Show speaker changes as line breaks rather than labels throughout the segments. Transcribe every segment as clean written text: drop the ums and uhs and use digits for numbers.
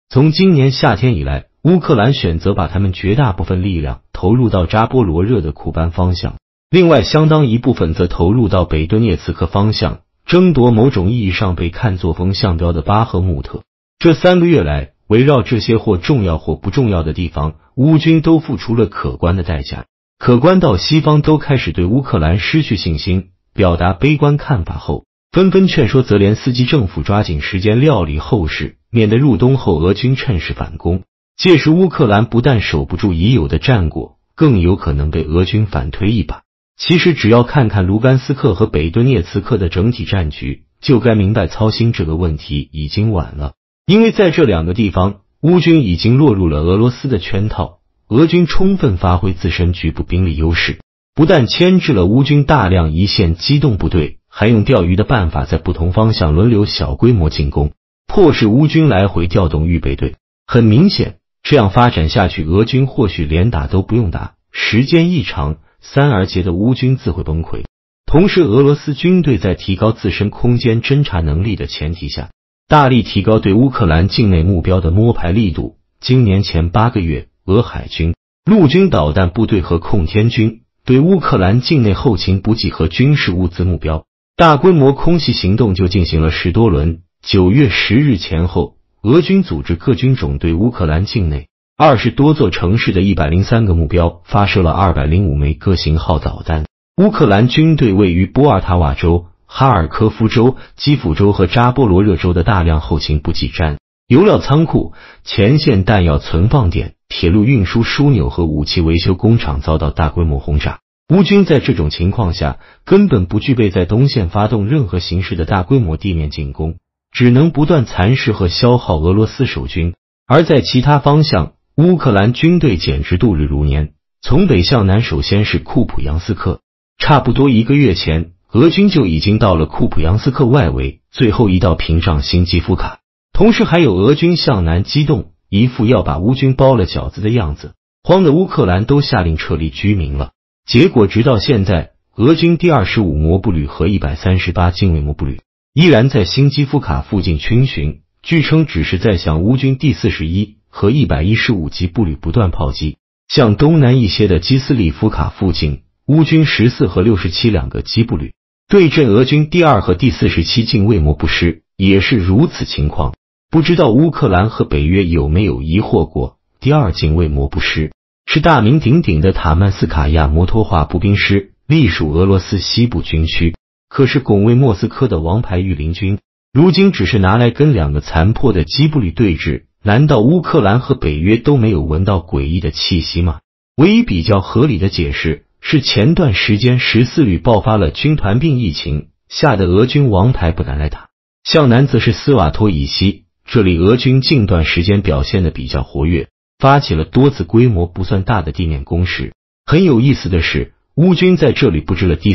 从今年夏天以来，乌克兰选择把他们绝大部分力量投入到扎波罗热的库班方向，另外相当一部分则投入到北顿涅茨克方向，争夺某种意义上被看作风向标的巴赫穆特。这3个月来，围绕这些或重要或不重要的地方，乌军都付出了可观的代价。可观到西方都开始对乌克兰失去信心，表达悲观看法后，纷纷劝说泽连斯基政府抓紧时间料理后事，免得入冬后俄军趁势反攻。届时乌克兰不但守不住已有的战果，更有可能被俄军反推一把。其实只要看看卢甘斯克和北顿涅茨克的整体战局，就该明白操心这个问题已经晚了。因为在这2个地方，乌军已经落入了俄罗斯的圈套，俄军充分发挥自身局部兵力优势，不但牵制了乌军大量一线机动部队，还用钓鱼的办法在不同方向轮流小规模进攻，迫使乌军来回调动预备队。很明显，这样发展下去，俄军或许连打都不用打，时间一长，3而竭的乌军自会崩溃。同时，俄罗斯军队在提高自身空间侦察能力的前提下，大力提高对乌克兰境内目标的摸排力度。今年前8个月，俄海军、陆军导弹部队和空天军对乌克兰境内后勤补给和军事物资目标大规模空袭行动就进行了10多轮。9月10日前后，俄军组织各军种对乌克兰境内20多座城市的103个目标发射了205枚各型号导弹。乌克兰军队位于波尔塔瓦州、哈尔科夫州、基辅州和扎波罗热州的大量后勤补给站、油料仓库、前线弹药存放点、铁路运输枢纽和武器维修工厂遭到大规模轰炸。乌军在这种情况下根本不具备在东线发动任何形式的大规模地面进攻，只能不断蚕食和消耗俄罗斯守军。而在其他方向，乌克兰军队简直度日如年。从北向南，首先是库普扬斯克，差不多1个月前，俄军就已经到了库普扬斯克外围，最后一道屏障新基夫卡。同时还有俄军向南机动，一副要把乌军包了饺子的样子，慌的乌克兰都下令撤离居民了。结果直到现在，俄军第25摩步旅和138近卫摩步旅依然在新基夫卡附近逡巡，据称只是在向乌军第41和115级步旅不断炮击。向东南一些的基斯利夫卡附近，乌军14和67两个机步旅对阵俄军第2和第47近卫摩步师，也是如此情况。不知道乌克兰和北约有没有疑惑过，第2近卫摩步师是大名鼎鼎的塔曼斯卡亚摩托化步兵师，隶属俄罗斯西部军区，可是拱卫莫斯科的王牌御林军，如今只是拿来跟2个残破的机步旅对峙。难道乌克兰和北约都没有闻到诡异的气息吗？唯一比较合理的解释是前段时间14旅爆发了军团病疫情，吓得俄军王牌不敢来打。向南则是斯瓦托以西，这里俄军近段时间表现得比较活跃，发起了多次规模不算大的地面攻势。很有意思的是，乌军在这里布置了第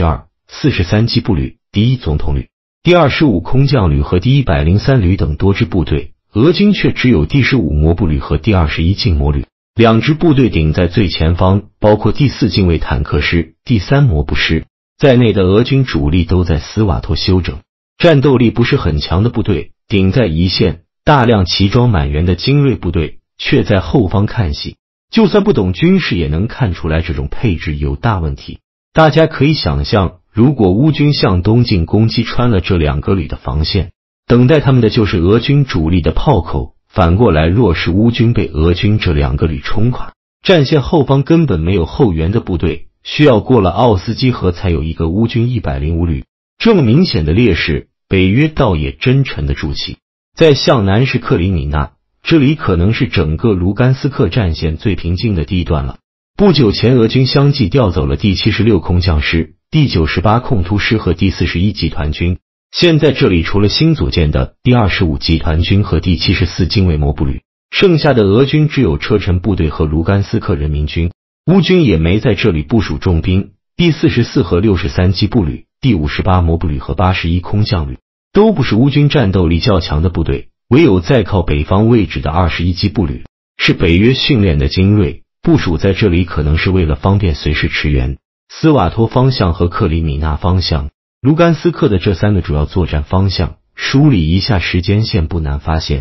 32、43机步旅、第1总统旅、第25空降旅和第103旅等多支部队，俄军却只有第15摩步旅和第21近摩旅2支部队顶在最前方，包括第4近卫坦克师、第3摩步师在内的俄军主力都在斯瓦托休整，战斗力不是很强的部队顶在一线，大量齐装满员的精锐部队却在后方看戏。就算不懂军事也能看出来这种配置有大问题。大家可以想象，如果乌军向东进攻击穿了这2个旅的防线，等待他们的就是俄军主力的炮口。反过来，若是乌军被俄军这2个旅冲垮，战线后方根本没有后援的部队，需要过了奥斯基河才有一个乌军105旅。这么明显的劣势，北约倒也真沉得住气。在向南是克里米纳，这里可能是整个卢甘斯克战线最平静的地段了。不久前，俄军相继调走了第76空降师、第98空突师和第41集团军。现在这里除了新组建的第25集团军和第74近卫摩步旅，剩下的俄军只有车臣部队和卢甘斯克人民军。乌军也没在这里部署重兵，第44和63机步旅、第58摩步旅和81空降旅都不是乌军战斗力较强的部队，唯有在靠北方位置的21机步旅是北约训练的精锐，部署在这里可能是为了方便随时驰援。斯瓦托方向和克里米纳方向、卢甘斯克的这3个主要作战方向，梳理一下时间线不难发现，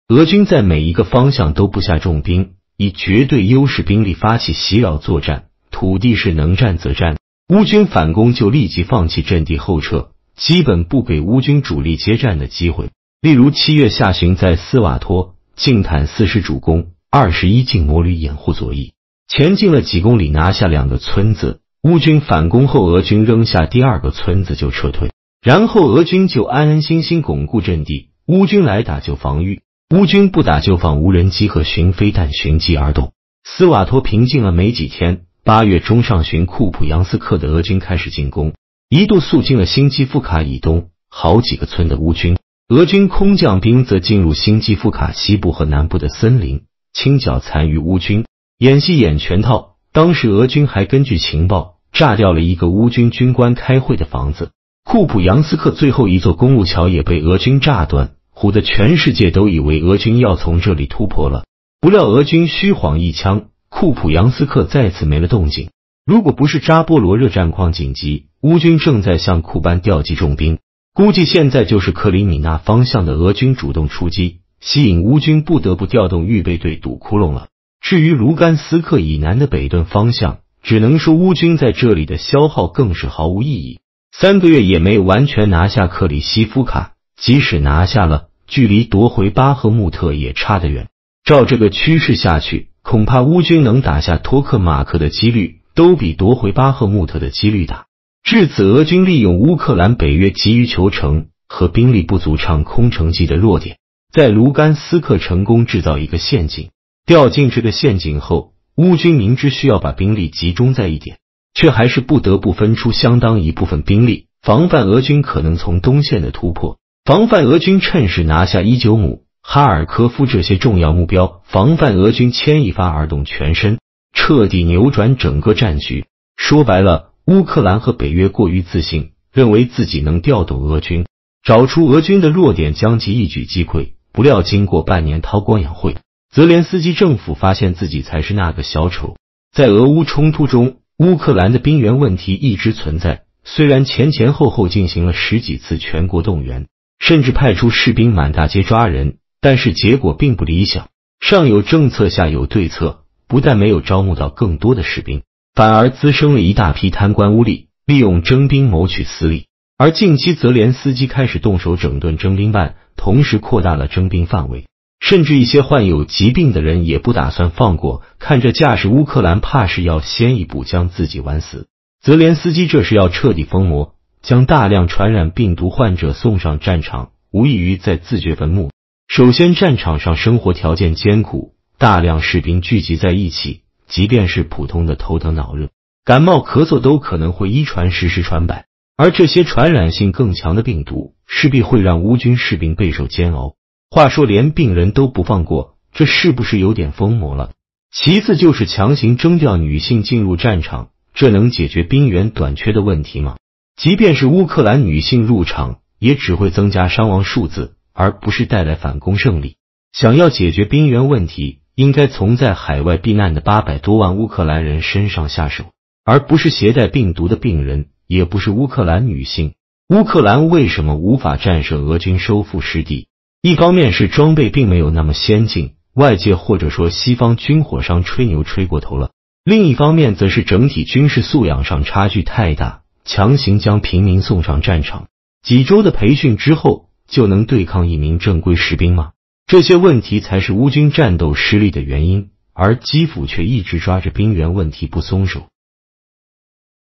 俄军在每一个方向都布下重兵，以绝对优势兵力发起袭扰作战，土地是能战则战，乌军反攻就立即放弃阵地后撤，基本不给乌军主力接战的机会。例如7月下旬在斯瓦托、静坦40主攻，21进摩旅掩护左翼，前进了几公里拿下2个村子，乌军反攻后俄军扔下第2个村子就撤退，然后俄军就安安心心巩固阵地，乌军来打就防御，乌军不打就放无人机和巡飞弹寻机而动。斯瓦托平静了没几天，8月中上旬库普扬斯克的俄军开始进攻，一度肃清了新基夫卡以东好几个村的乌军，俄军空降兵则进入新基夫卡西部和南部的森林，清剿残余乌军。演戏演全套，当时俄军还根据情报炸掉了一个乌军军官开会的房子，库普扬斯克最后一座公路桥也被俄军炸断，唬得全世界都以为俄军要从这里突破了。不料俄军虚晃一枪，库普扬斯克再次没了动静。如果不是扎波罗热战况紧急，乌军正在向库班调集重兵，估计现在就是克里米纳方向的俄军主动出击，吸引乌军不得不调动预备队堵窟窿了。至于卢甘斯克以南的北顿方向，只能说乌军在这里的消耗更是毫无意义。3个月也没完全拿下克里西夫卡，即使拿下了，距离夺回巴赫穆特也差得远。照这个趋势下去，恐怕乌军能打下托克马克的几率都比夺回巴赫穆特的几率大。至此，俄军利用乌克兰北约急于求成和兵力不足唱空城计的弱点，在卢甘斯克成功制造一个陷阱。掉进这个陷阱后，乌军明知需要把兵力集中在一点，却还是不得不分出相当一部分兵力，防范俄军可能从东线的突破，防范俄军趁势拿下伊久姆、哈尔科夫这些重要目标，防范俄军牵一发而动全身，彻底扭转整个战局。说白了，乌克兰和北约过于自信，认为自己能调动俄军，找出俄军的弱点，将其一举击溃。不料经过半年韬光养晦，泽连斯基政府发现自己才是那个小丑。在俄乌冲突中，乌克兰的兵源问题一直存在，虽然前后进行了10几次全国动员，甚至派出士兵满大街抓人，但是结果并不理想。上有政策，下有对策，不但没有招募到更多的士兵，反而滋生了一大批贪官污吏，利用征兵谋取私利。而近期泽连斯基开始动手整顿征兵办，同时扩大了征兵范围，甚至一些患有疾病的人也不打算放过，看这架势，乌克兰怕是要先一步将自己玩死。泽连斯基这是要彻底疯魔，将大量传染病毒患者送上战场，无异于在自掘坟墓。首先，战场上生活条件艰苦，大量士兵聚集在一起，即便是普通的头疼脑热、感冒咳嗽都可能会一传十，十传百，而这些传染性更强的病毒势必会让乌军士兵备受煎熬。话说连病人都不放过，这是不是有点疯魔了？其次就是强行征调女性进入战场，这能解决兵源短缺的问题吗？即便是乌克兰女性入场，也只会增加伤亡数字，而不是带来反攻胜利。想要解决兵源问题，应该从在海外避难的800多万乌克兰人身上下手，而不是携带病毒的病人，也不是乌克兰女性。乌克兰为什么无法战胜俄军收复失地？一方面是装备并没有那么先进，外界或者说西方军火商吹牛吹过头了；另一方面则是整体军事素养上差距太大，强行将平民送上战场，几周的培训之后就能对抗一名正规士兵吗？这些问题才是乌军战斗失利的原因，而基辅却一直抓着兵源问题不松手。